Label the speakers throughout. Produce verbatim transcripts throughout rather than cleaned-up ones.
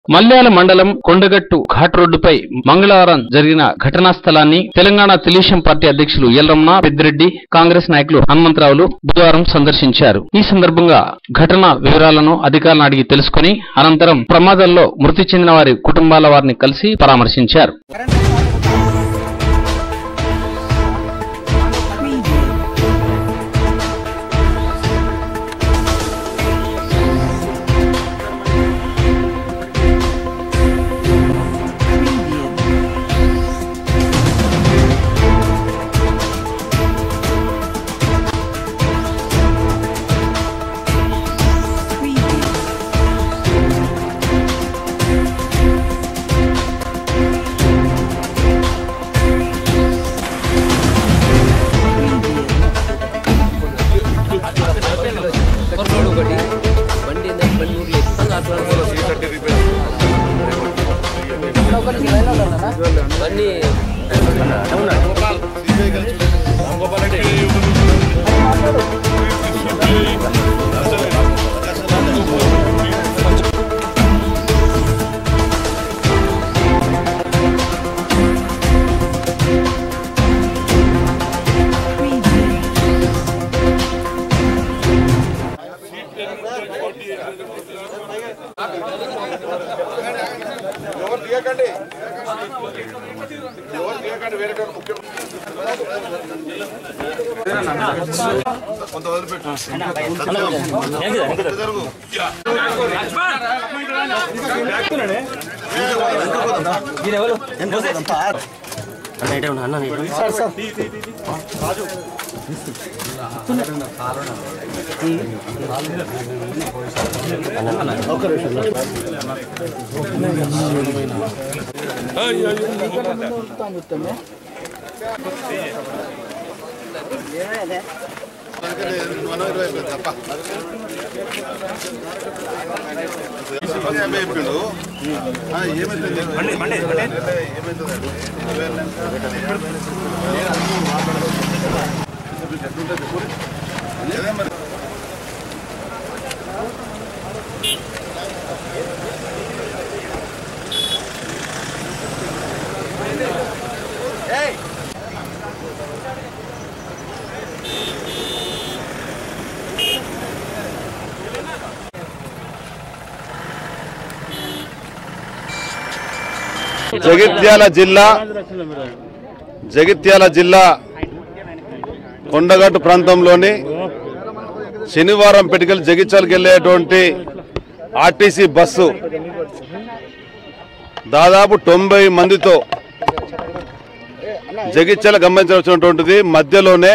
Speaker 1: మల్యాల మండలం కొండగట్టు ఘాట్ రోడ్డుపై మంగళవారం జరిగిన ఘటనా స్థలాన్ని తెలంగాణ తెలుగుదేశం పార్టీ అధ్యక్షులు ఎల్రమణ పెద్దిరెడ్డి కాంగ్రెస్ నాయకులు హనుమంతరావులు బుధవారం సందర్శించారు. ఈ సందర్భంగా ఘటన వివరాలను అధికారులను అడిగి తెలుసుకుని అనంతరం ప్రమాదంలో మృతి చెందిన వారి కుటుంబాల వారిని కలిసి పరామర్శించారు.
Speaker 2: జగిత్యాల జిల్లా జగిత్యాల జిల్లా కొండగట్టు ప్రాంతంలోని శనివారం పెటికల్ జగిత్యాలకు వెళ్ళేటువంటి ఆర్టీసీ బస్సు దాదాపు తొంభై మందితో జగిత్యాల గమనించవలసినటువంటిది. మధ్యలోనే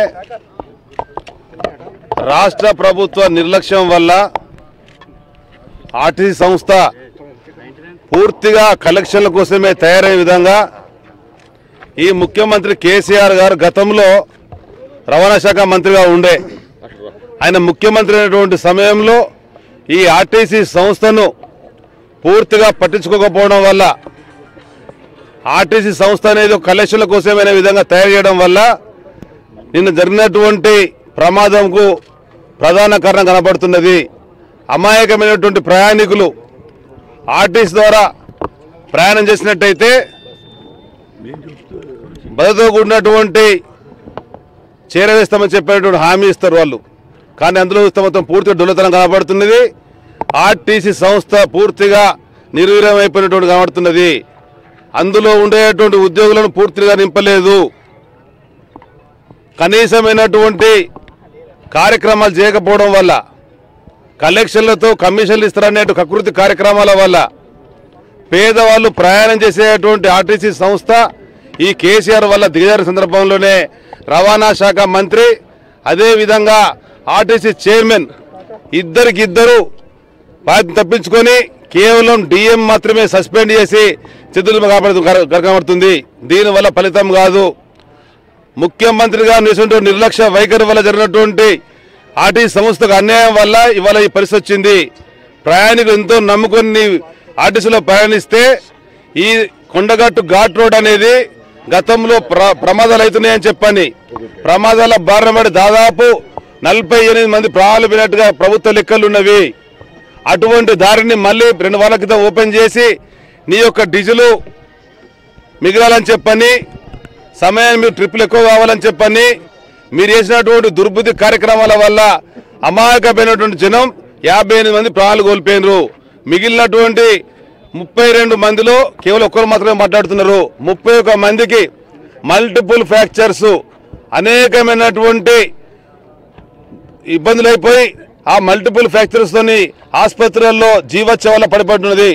Speaker 2: రాష్ట్ర ప్రభుత్వ నిర్లక్ష్యం వల్ల ఆర్టీసీ సంస్థ పూర్తిగా కలెక్షన్ల కోసమే తయారయ్యే విధంగా ఈ ముఖ్యమంత్రి కేసీఆర్ గారు గతంలో రవాణా శాఖ మంత్రిగా ఉండే ఆయన ముఖ్యమంత్రి అయినటువంటి సమయంలో ఈ ఆర్టీసీ సంస్థను పూర్తిగా పట్టించుకోకపోవడం వల్ల ఆర్టీసీ సంస్థ అనేది కలెక్షన్ల కోసమైన విధంగా తయారు చేయడం వల్ల నిన్న జరిగినటువంటి ప్రమాదంకు ప్రధాన కారణం కనబడుతున్నది. అమాయకమైనటువంటి ప్రయాణికులు ఆర్టీసీ ద్వారా ప్రయాణం చేసినట్టయితే భద్రతతో కూడినటువంటి చేరవేస్తామని చెప్పేటువంటి హామీ ఇస్తారు వాళ్ళు. కానీ అందులో మొత్తం పూర్తిగా డొల్లతనం కనబడుతున్నది. ఆర్టీసీ సంస్థ పూర్తిగా నిర్వీర్యం అయిపోయినటువంటి కనబడుతున్నది. అందులో ఉండేటువంటి ఉద్యోగులను పూర్తిగా నింపలేదు. కనీసమైనటువంటి కార్యక్రమాలు చేయకపోవడం వల్ల కలెక్షన్లతో కమిషన్లు ఇస్తారనే కకృతి కార్యక్రమాల వల్ల పేదవాళ్ళు ప్రయాణం చేసేటువంటి ఆర్టీసీ సంస్థ ఈ కేసీఆర్ వల్ల దిగజారిన సందర్భంలోనే రవాణా శాఖ మంత్రి అదేవిధంగా ఆర్టీసీ చైర్మన్ ఇద్దరికిద్దరు బాధ్యత తప్పించుకొని కేవలం డిఎం మాత్రమే సస్పెండ్ చేసి చేతులు కనబడుతుంది. దీనివల్ల ఫలితం కాదు. ముఖ్యమంత్రిగా నిలిచినటువంటి నిర్లక్ష్య వైఖరి వల్ల జరిగినటువంటి ఆర్టీసీ సంస్థకు అన్యాయం వల్ల ఇవాళ ఈ పరిస్థితి వచ్చింది. ప్రయాణికులు ఎంతో నమ్ముకొని ఆర్టీసీలో ప్రయాణిస్తే ఈ కొండగట్టు ఘాట్ రోడ్ అనేది గతంలో ప్ర ప్రమాదాలు అవుతున్నాయని చెప్పని ప్రమాదాల బారిన పడి దాదాపు నలభై ఎనిమిది మంది ప్రాణాలు పోయినట్టుగా ప్రభుత్వ లెక్కలు ఉన్నవి. అటువంటి దారిని మళ్ళీ రెండు వారాల క్రితం ఓపెన్ చేసి నీ యొక్క డీజిలు మిగిలాలని చెప్పని సమయాన్ని మీరు ట్రిప్పులు ఎక్కువ కావాలని చెప్పని మీరు చేసినటువంటి దుర్బుద్ధి కార్యక్రమాల వల్ల అమాయకమైనటువంటి జనం యాభై ఎనిమిది మంది ప్రాణాలు కోల్పోయినరు. మిగిలినటువంటి ముప్పై రెండు మందిలో కేవలం ఒక్కరు మాత్రమే మాట్లాడుతున్నారు. ముప్పై ఒక్క మందికి మల్టిపుల్ ఫ్రాక్చర్స్ అనేకమైనటువంటి ఇబ్బందులు అయిపోయి ఆ మల్టిపుల్ ఫ్రాక్చర్స్ తోని ఆసుపత్రుల్లో జీవోత్సవాల పడిపడుతున్నది.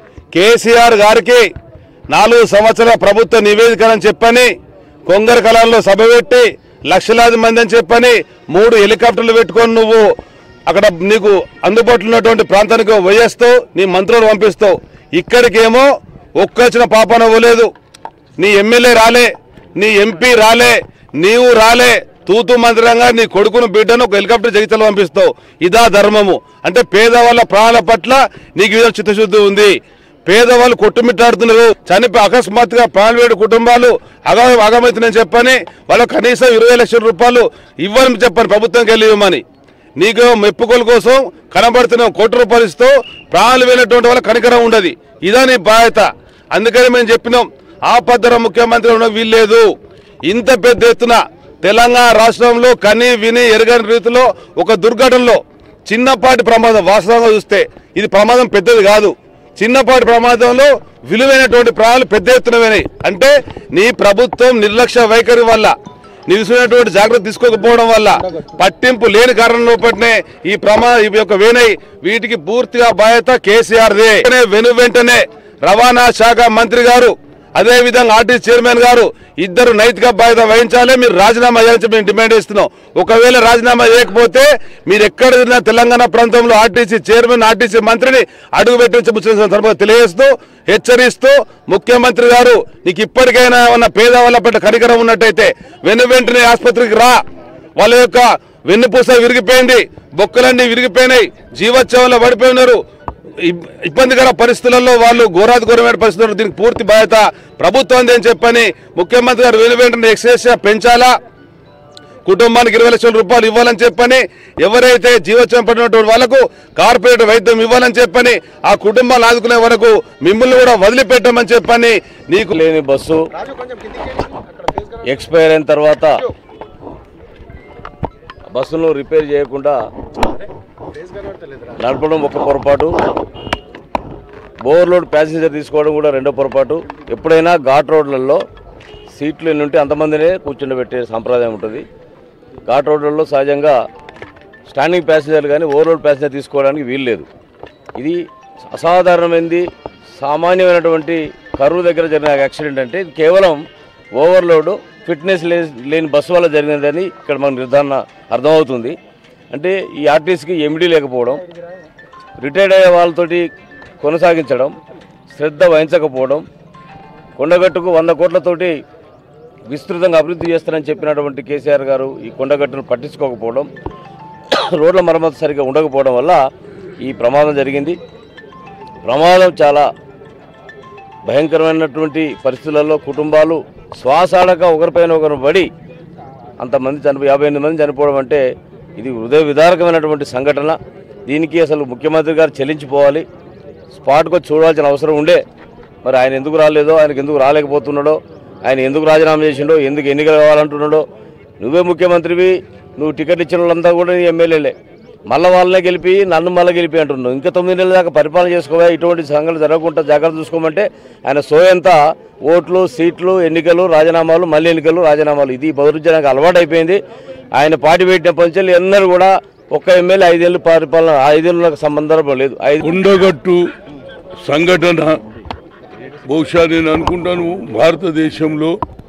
Speaker 2: కేసీఆర్ గారికి నాలుగు సంవత్సరాల ప్రభుత్వ నివేదిక అని చెప్పని కొంగర కళాల్లో సభ పెట్టి లక్షలాది మంది అని చెప్పని మూడు హెలికాప్టర్లు పెట్టుకొని నువ్వు అక్కడ నీకు అందుబాటులో ఉన్నటువంటి ప్రాంతానికి పోయేస్తావు, నీ మంత్రులు పంపిస్తావు. ఇక్కడికేమో ఒక్కొచ్చిన పాపన పోలేదు. నీ ఎమ్మెల్యే రాలే, నీ ఎంపీ రాలే, నీవు రాలే. తూతూ మంత్రంగా నీ కొడుకును బిడ్డను ఒక హెలికాప్టర్ జగిత్యాల పంపిస్తావు. ఇదా ధర్మము అంటే? పేదవాళ్ళ ప్రాణాల పట్ల నీకు ఏదో చిత్తశుద్ధి ఉంది. పేదవాళ్ళు కొట్టుమిట్టాడుతున్నారు. చనిపోయి అకస్మాత్తుగా ప్రాణవేడు కుటుంబాలు అగా అగమవుతున్నాయని చెప్పని వాళ్ళకు కనీసం ఇరవై లక్షల రూపాయలు ఇవ్వని చెప్పని ప్రభుత్వంకి వెళ్ళి ఇవ్వమని నీకు మెప్పుకోల కోసం కనబడుతున్న కోటి రూపాయలు ఇస్తూ ప్రాణాలు వెళ్ళినటువంటి వాళ్ళ కనికరం ఉండదు. ఇదా నీ బాధ్యత. అందుకని మేము చెప్పినాం, ఆపద్దర ముఖ్యమంత్రి ఉన్న వీల్లేదు. ఇంత పెద్ద ఎత్తున తెలంగాణ రాష్ట్రంలో కని విని ఎరగని రీతిలో ఒక దుర్ఘటనలో చిన్నపాటి ప్రమాదం, వాస్తవంగా చూస్తే ఇది ప్రమాదం పెద్దది కాదు, చిన్నపాటి ప్రమాదంలో విలువైనటువంటి ప్రాణాలు పెద్ద ఎత్తున పోయినాయి. అంటే నీ ప్రభుత్వం నిర్లక్ష్య వైఖరి వల్ల, నిలుసుకునేటువంటి జాగ్రత్త తీసుకోకపోవడం వల్ల, పట్టింపు లేని కారణం లోపట్నే ఈ ప్రమాద ఈ యొక్క వేనై వీటికి పూర్తిగా బాధ్యత కేసీఆర్దే. వెను వెంటనే రవాణా శాఖ మంత్రి గారు అదే విధంగా ఆర్టీసీ చైర్మన్ గారు ఇద్దరు నైతిక బాధ్యత వహించాలి. మీరు రాజీనామా చేయాలని మేము డిమాండ్ చేస్తున్నాం. ఒకవేళ రాజీనామా చేయకపోతే మీరు ఎక్కడ తెలంగాణ ప్రాంతంలో ఆర్టీసీ చైర్మన్ ఆర్టీసీ మంత్రిని అడుగు పెట్టించబుచ్చిన సందర్భంగా తెలియజేస్తూ హెచ్చరిస్తూ, ముఖ్యమంత్రి గారు నీకు ఇప్పటికైనా ఉన్న పేదవాళ్ళ పట్ల కనికరం ఉన్నట్టయితే వెను వెంటనే ఆసుపత్రికి రా. వాళ్ళ యొక్క వెన్నుపూస విరిగిపోయింది, బొక్కలన్నీ విరిగిపోయినాయి, జీవోత్సవంలో పడిపోయినారు. ఇబ్బందికర పరిస్థితులలో వాళ్ళు ఘోరాది ఘోరమైన పరిస్థితుల్లో దీనికి పూర్తి బాధ్యత ప్రభుత్వం అని చెప్పని ముఖ్యమంత్రి గారు వెను వెంటనే ఎక్సైజ్ పెంచాలా, కుటుంబానికి ఇరవై లక్షల రూపాయలు ఇవ్వాలని చెప్పని, ఎవరైతే జీవోత్సవం పడినటువంటి వాళ్ళకు కార్పొరేట్ వైద్యం ఇవ్వాలని చెప్పని, ఆ కుటుంబాలు ఆదుకునే వరకు మిమ్మల్ని కూడా వదిలిపెట్టమని చెప్పని. నీకు
Speaker 3: లేని బస్సు ఎక్స్పైర్ అయిన తర్వాత బస్సును రిపేర్ చేయకుండా నడపడం ఒక పొరపాటు, ఓవర్లోడ్ ప్యాసింజర్ తీసుకోవడం కూడా రెండో పొరపాటు. ఎప్పుడైనా ఘాట్ రోడ్లలో సీట్లు ఎన్ని ఉంటే అంతమందినే కూర్చుండబెట్టే సాంప్రదాయం ఉంటుంది. ఘాట్ రోడ్లలో సహజంగా స్టాండింగ్ ప్యాసింజర్లు కానీ ఓవర్లోడ్ ప్యాసింజర్ తీసుకోవడానికి వీలు లేదు. ఇది అసాధారణమైనది, సామాన్యమైనటువంటి కరువు దగ్గర జరిగిన యాక్సిడెంట్. అంటే ఇది కేవలం ఓవర్లోడ్ ఫిట్నెస్ లేని బస్సు వల్ల జరిగినదని ఇక్కడ మనకు నిర్ధారణ అర్థమవుతుంది. అంటే ఈ ఆర్టీసీకి ఎండీ లేకపోవడం, రిటైర్డ్ అయ్యే వాళ్ళతోటి కొనసాగించడం, శ్రద్ధ వహించకపోవడం, కొండగట్టుకు వంద కోట్లతోటి విస్తృతంగా అభివృద్ధి చేస్తారని చెప్పినటువంటి కేసీఆర్ గారు ఈ కొండగట్టును పట్టించుకోకపోవడం, రోడ్ల మరమ్మతు సరిగ్గా ఉండకపోవడం వల్ల ఈ ప్రమాదం జరిగింది. ప్రమాదం చాలా భయంకరమైనటువంటి పరిస్థితులలో కుటుంబాలు శ్వాసాడక ఒకరిపైన ఒకరు పడి అంతమంది చనిపో యాభై ఎనిమిది మంది చనిపోవడం అంటే ఇది హృదయ విదారకమైనటువంటి సంఘటన. దీనికి అసలు ముఖ్యమంత్రి గారు చెల్లించిపోవాలి, స్పాట్కు చూడాల్సిన అవసరం ఉండే. మరి ఆయన ఎందుకు రాలేదో, ఆయనకు ఎందుకు రాలేకపోతున్నాడో, ఆయన ఎందుకు రాజీనామా చేసిండో, ఎందుకు ఎన్నికలు కావాలంటున్నాడో. నువ్వే ముఖ్యమంత్రివి, నువ్వు టికెట్ ఇచ్చిన వాళ్ళంతా కూడా నీ ఎమ్మెల్యేలే, మళ్ళీ వాళ్ళనే గెలిపి నన్ను మళ్ళీ గెలిపి అంటున్నావు. ఇంకా తొమ్మిది నెలల దాకా పరిపాలన చేసుకోవా, ఇటువంటి సంఘటనలు జరగకుండా జాగ్రత్త చూసుకోమంటే ఆయన సోయంతా ఓట్లు, సీట్లు, ఎన్నికలు, రాజీనామాలు, మళ్ళీ ఎన్నికలు, రాజీనామాలు. ఇది బదురుజనానికి అలవాటు అయిపోయింది. ఆయన పార్టీ పెట్టిన పంచాలు ఎన్నరూ కూడా ఒక్క ఎమ్మెల్యే ఐదేళ్ళు పరిపాలన ఐదేళ్ళకు సంబంధం లేదు.
Speaker 4: కొండగట్టు సంఘటన బహుశా నేను అనుకుంటాను భారతదేశంలో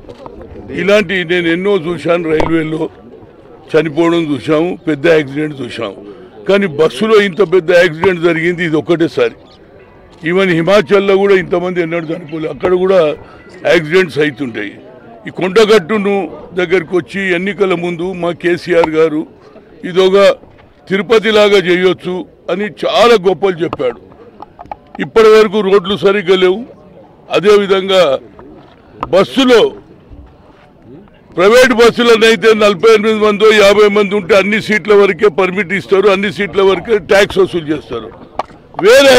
Speaker 4: ఇలాంటి నేను ఎన్నో చూశాను. రైల్వేలో చనిపోవడం చూసాము, పెద్ద యాక్సిడెంట్ చూసాము, కానీ బస్సులో ఇంత పెద్ద యాక్సిడెంట్ జరిగింది ఇది ఒక్కటేసారి. ఈవెన్ హిమాచల్లో కూడా ఇంతమంది ఎన్నడూ చనిపోలేదు, అక్కడ కూడా యాక్సిడెంట్స్ అవుతుంటాయి. ఈ కొండగట్టును దగ్గరికి వచ్చి ఎన్నికల ముందు మా కేసీఆర్ గారు ఇదొక తిరుపతిలాగా చేయొచ్చు అని చాలా గొప్పలు చెప్పాడు. ఇప్పటి వరకు రోడ్లు సరిగ్గా లేవు. అదేవిధంగా బస్సులో ప్రైవేట్ బస్సులనైతే నలభై ఎనిమిది మందో యాభై మంది ఉంటే అన్ని సీట్ల వరకే పర్మిట్ ఇస్తారు, అన్ని సీట్ల వరకే ట్యాక్స్ వసూలు చేస్తారు. వేరే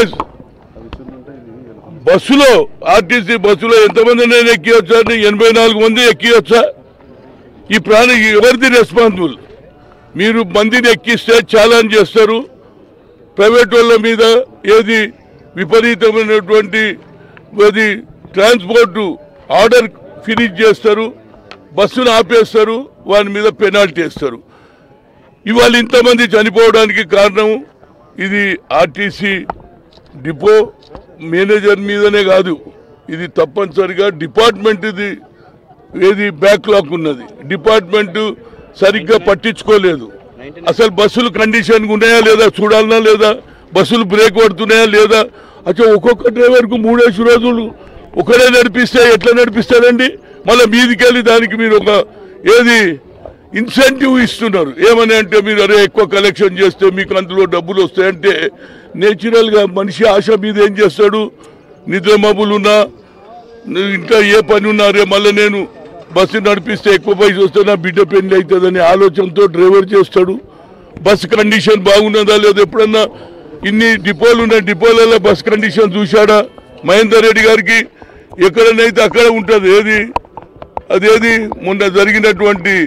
Speaker 4: బస్సులో ఆర్టీసీ బస్సులో ఎంతమంది నేను ఎక్కివచ్చా అంటే ఎనభై నాలుగు మంది ఎక్కివచ్చా? ఈ ప్రాణి ఎవరిది రెస్పాన్సిబుల్? మీరు మందిని ఎక్కిస్తే ఛాలెంజ్ చేస్తారు, ప్రైవేట్ వాళ్ళ మీద ఏది విపరీతమైనటువంటి అది ట్రాన్స్పోర్ట్ ఆర్డర్ ఫినిష్ చేస్తారు, బస్సును ఆపేస్తారు, వాని మీద పెనాల్టీ వేస్తారు. ఇవాళ ఇంతమంది చనిపోవడానికి కారణం ఇది ఆర్టీసీ డిపో మేనేజర్ మీదనే కాదు, ఇది తప్పనిసరిగా డిపార్ట్మెంట్ ఇది ఏది బ్యాక్లాగ్ ఉన్నది. డిపార్ట్మెంట్ సరిగ్గా పట్టించుకోలేదు. అసలు బస్సులు కండిషన్ ఉన్నాయా లేదా చూడాలన్నా లేదా, బస్సులు బ్రేక్ పడుతున్నాయా లేదా? అచ్చా ఒక్కొక్క డ్రైవర్కు మూడేసి రోజులు ఒకడే నడిపిస్తే ఎట్లా నడిపిస్తారండి? మళ్ళీ మీదికెళ్ళి దానికి మీరు ఒక ఏది ఇన్సెంటివ్ ఇస్తున్నారు. ఏమని అంటే మీరు అరే ఎక్కువ కలెక్షన్ చేస్తే మీకు అందులో డబ్బులు వస్తాయంటే నేచురల్గా మనిషి ఆశ మీద ఏం చేస్తాడు? నిద్రమబ్బులున్నా ఇంకా ఏ పని ఉన్నా రే మళ్ళీ నేను బస్సు నడిపిస్తే ఎక్కువ పైసలు వస్తే నా బిడ్డ పెళ్లి అవుతుందనే ఆలోచనతో డ్రైవర్ చేస్తాడు. బస్సు కండిషన్ బాగున్నదా లేదా? ఎప్పుడన్నా ఇన్ని డిపోలు ఉన్న డిపోలలో బస్ కండిషన్ చూశాడా? మహేందర్ రెడ్డి గారికి ఎక్కడనైతే అక్కడ ఉంటుంది. ఏది అదేది మొన్న జరిగినటువంటి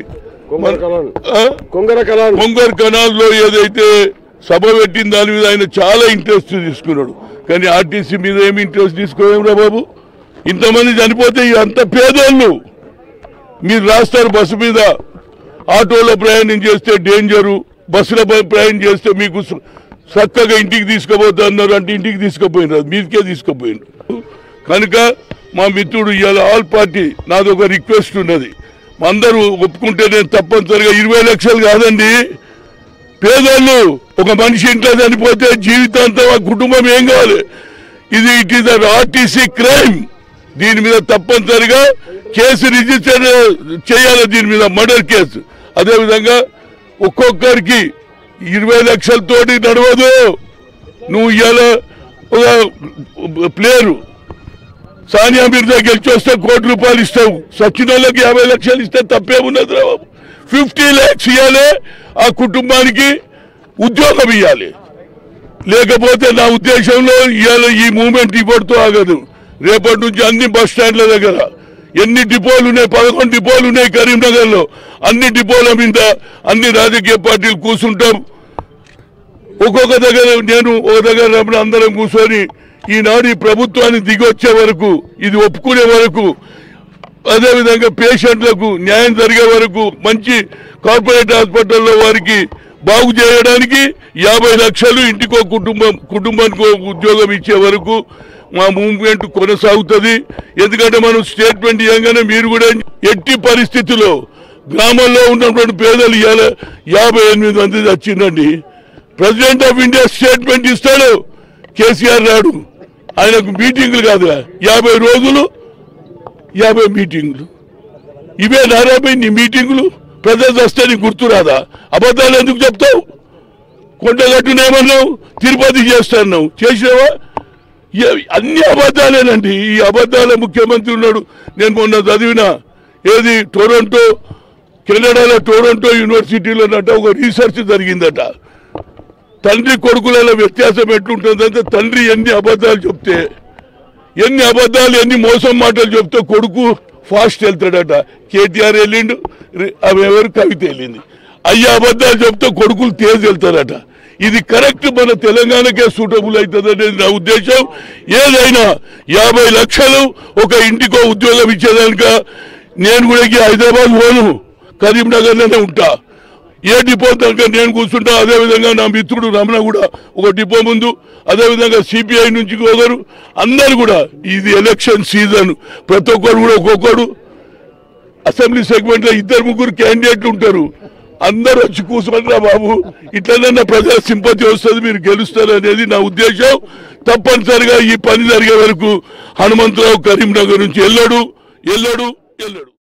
Speaker 4: కొంగర్ కెనాల్లో ఏదైతే సభ పెట్టిన దాని మీద ఆయన చాలా ఇంట్రెస్ట్ తీసుకున్నాడు. కానీ ఆర్టీసీ మీద ఏమి ఇంట్రెస్ట్ తీసుకోలేమురా బాబు? ఇంతమంది చనిపోతే అంత పేదోళ్ళు మీరు రాస్తారు. బస్సు మీద ఆటోలో ప్రయాణం చేస్తే డేంజరు, బస్సులో ప్రయాణం చేస్తే మీకు చక్కగా ఇంటికి తీసుకుపోతా అన్నారు అంటే ఇంటికి తీసుకుపోయినారు, మీదికే తీసుకుపోయినారు. కనుక మా మిత్రుడు ఇవాళ ఆల్ పార్టీ నాది ఒక రిక్వెస్ట్ ఉన్నది, అందరూ ఒప్పుకుంటే నేను తప్పనిసరిగా ఇరవై లక్షలు కాదండి, పేదోళ్ళు ఒక మనిషి ఇంట్లో చనిపోతే జీవితాంతం ఆ కుటుంబం ఏం కావాలి? ఇది ఇట్ ఈస్ ఆర్టీసీ క్రైమ్. దీని మీద తప్పనిసరిగా కేసు రిజిస్టర్ చేయాలి, దీని మీద మర్డర్ కేసు. అదేవిధంగా ఒక్కొక్కరికి ఇరవై లక్షలతోటి నడవదు. నువ్వు ఇవాళ ఒక ప్లేయరు సానియా మిర్జా గెలిచి వస్తే కోటి రూపాయలు ఇస్తావు, సచిన్ వాళ్ళకి యాభై లక్షలు ఇస్తే తప్పేమున్నది రా బాబు? ఫిఫ్టీ ల్యాక్స్ ఇవ్వాలి, ఆ కుటుంబానికి ఉద్యోగం ఇవ్వాలి. లేకపోతే నా ఉద్దేశంలో ఇవాళ ఈ మూమెంట్ ఇవ్వడుతూ ఆగదు. రేపటి నుంచి అన్ని బస్ స్టాండ్ల దగ్గర ఎన్ని డిపోలు ఉన్నాయి, పదకొండు డిపోలు ఉన్నాయి కరీంనగర్లో, అన్ని డిపోల మీద అన్ని రాజకీయ పార్టీలు కూర్చుంటాం. ఒక్కొక్క దగ్గర నేను ఒక దగ్గర అందరం కూర్చొని ఈనాడు ఈ ప్రభుత్వాన్ని దిగొచ్చే వరకు, ఇది ఒప్పుకునే వరకు, అదేవిధంగా పేషెంట్లకు న్యాయం జరిగే వరకు, మంచి కార్పొరేట్ హాస్పిటల్లో వారికి బాగు చేయడానికి యాభై లక్షలు ఇంటికో కుటుంబం కుటుంబానికి ఉద్యోగం ఇచ్చే వరకు మా మూవ్మెంట్ కొనసాగుతుంది. ఎందుకంటే మనం స్టేట్మెంట్ ఇవ్వగానే మీరు కూడా ఎట్టి పరిస్థితుల్లో గ్రామాల్లో ఉన్నటువంటి పేదలు ఇవాళ యాభై ఎనిమిది మంది వచ్చిందండి. ప్రెసిడెంట్ ఆఫ్ ఇండియా స్టేట్మెంట్ ఇస్తాడు, కేసీఆర్ రాడు, ఆయనకు మీటింగులు కాదు, యాభై రోజులు యాభై మీటింగులు. ఇవే నారాబై నీ మీటింగులు? ప్రజలు వస్తే నీకు గుర్తురాదా? అబద్ధాలు ఎందుకు చెప్తావు? కొండగట్టునేమన్నావు, తిరుపతి చేస్తున్నావు, చేసినావా? అన్ని అబద్ధాలేనండి. ఈ అబద్ధాల ముఖ్యమంత్రి ఉన్నాడు. నేను మొన్న చదివిన ఏది టొరంటో కెనడాలో టొరంటో యూనివర్సిటీలోనట ఒక రీసెర్చ్ జరిగిందట. తండ్రి కొడుకులలో వ్యత్యాసం ఎట్లుంటుందంటే తండ్రి ఎన్ని అబద్ధాలు చెప్తే, ఎన్ని అబద్ధాలు ఎన్ని మోసం మాటలు చెప్తే కొడుకు ఫాస్ట్ వెళ్తాడట. కేటీఆర్ వెళ్ళిండు, అవి ఎవరు కవిత వెళ్ళింది. అయ్యే అబద్ధాలు చెప్తే కొడుకులు తేజ్ వెళ్తారట. ఇది కరెక్ట్ మన తెలంగాణకే సూటబుల్ అవుతుంది అనేది నా ఉద్దేశం. ఏదైనా యాభై లక్షలు ఒక ఇంటికో ఉద్యోగం ఇచ్చేదానిక నేను కూడా హైదరాబాద్ పోను, కరీంనగర్లోనే ఉంటా. ఏ డిపో దగ్గర నేను కూర్చుంటా. అదేవిధంగా నా మిత్రుడు రమణ కూడా ఒక డిపో ముందు, అదేవిధంగా సిపిఐ నుంచి ఒకరు, అందరు కూడా ఇది ఎలక్షన్ సీజన్, ప్రతి ఒక్కరు కూడా ఒక్కొక్కడు అసెంబ్లీ సెగ్మెంట్లో ఇద్దరు ముగ్గురు క్యాండిడేట్లు ఉంటారు. అందరూ వచ్చి కూర్చోండిరా బాబు, ఇట్లనన్నా ప్రజల సింపతి వస్తుంది, మీరు గెలుస్తారు అనేది నా ఉద్దేశం. తప్పనిసరిగా ఈ పని జరిగే వరకు హనుమంతరావు కరీంనగర్ నుంచి వెళ్ళడు వెళ్ళడు వెళ్ళడు